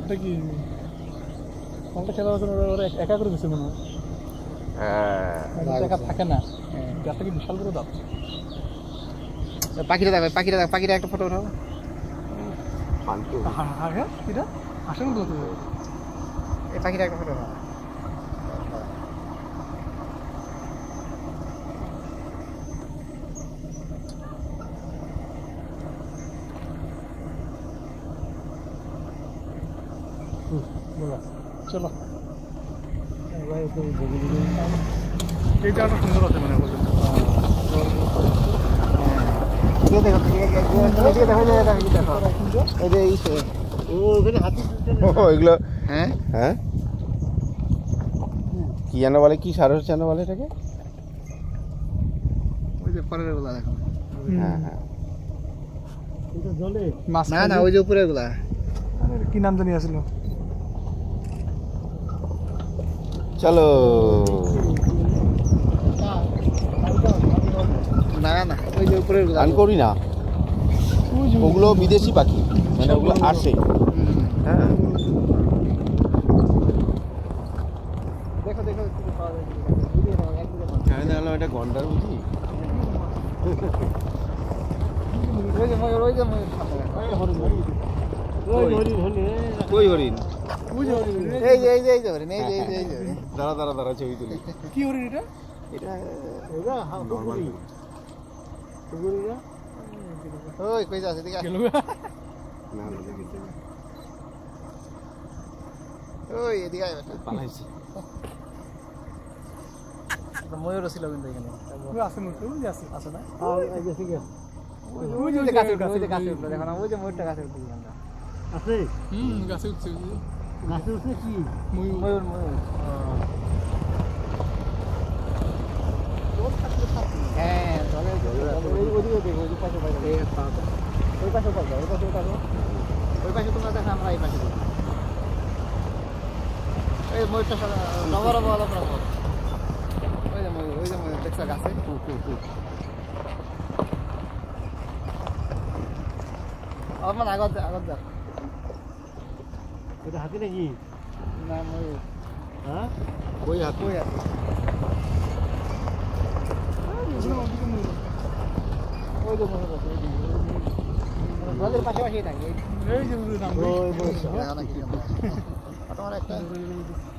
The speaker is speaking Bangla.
এটা কি কোনটা খেলা হচ্ছে ওরা একা করে দিচ্ছে মনে হয়। একা থাকে না, গাছটা কি বিশাল বড় দাঁত। পাখিটা দেখো, পাখিটা একটা ফটো উঠাও। হ্যাঁ এটা আসেন তো এই পাখিটা একটা ফটো উঠাও। চলো এই জায়গাটা সুন্দর আছে মনে হয়। হ্যাঁ হ্যাঁ কি যেন বলে, কি সার যেন বলে এটাকে? ওই যে পরের গুলা দেখো। হ্যাঁ হ্যাঁ না না, ওই যে উপরের গুলা। কি নাম জানি আসলো? চলো। না না, ওই যে উপরের গুলা। গান করি না, ওগুলো বিদেশি পাখি, মানে ওগুলো আসে। হ্যাঁ দেখো দেখো এটা গন্ডার বুঝি। ওই যে ময়ূর, ওই যে ময়ূর। কই হরিণ? এই যে এই যে এই যে হরিণ, এই যে এই যে এই যে হরিণ। দাঁড়া দাঁড়া দাঁড়া, ছবি তুলি। কি হরিণ এটা? এটা নরমাল ওই কই যাচ্ছে দিকে। গেল না না দেখেছি না। ওই এদিকে আয় বেটা। পালাইছে। ময়ূরও ছিল কিন্তু এখানে। আছে মুটু আছে আছে না? ওই যে গাছে উঠলো, ওই যে গাছে উঠলো, দেখো না, ওই যে ময়ূরটা গাছে উঠলো। আছে গাছে উঠছে। গাছে উঠছে কি? ময়ূর ময়ূর ময়ূর। হ্যাঁ চলে ওইদিকে দেখো, ওই পাশে পাশে ওই পাশে পাশে ওই পাশে পাশে ওই পাশে তোমরা দেখো, আমরা এই পাশে দেখি। এই ময়ূরটা নবর বল আপনার। ওই যে ময়ূর, ওই যে ময়ূর দেখছো গাছে। আমার আগত আগত যা। এটা হাতি নাকি? না ময়ূর। হ্যাঁ কই হাত? কই আছে? ওই যে ময়ূর আছে, নদীর পাশাপাশি থাকে। এই যে নাম ওই বসে। তোমার একটা